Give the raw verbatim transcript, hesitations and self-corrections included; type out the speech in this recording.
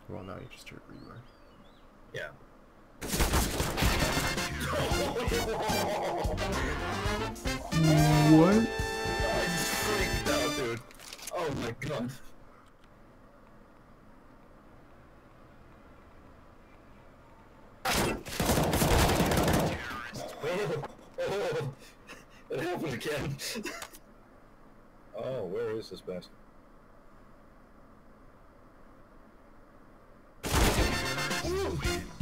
Well, now you just heard Reaver. Yeah. What? I just freaked out, dude. Oh my god. Oh, oh, it happened again. Oh, where is this bastard? Ooh.